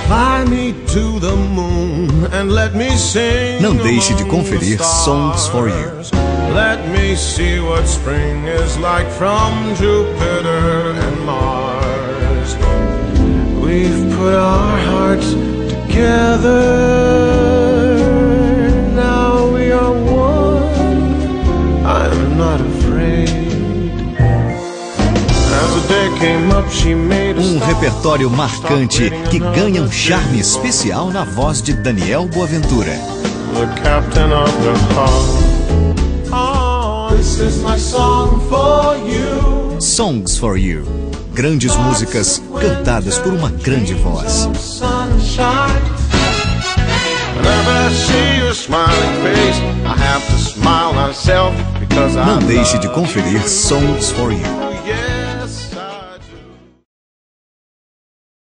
Não deixe de conferir Songs for You. Let me see what spring is like from Jupiter and Mars. We've put our hearts together. Now we are one. I'm not afraid. As the day came up, she made a repertório marcante que ganha charme especial na voz de Daniel Boaventura. The captain of the heart. This is my song for you. Songs for You. Grandes músicas cantadas por uma grande voz. Não deixe de conferir Songs for You.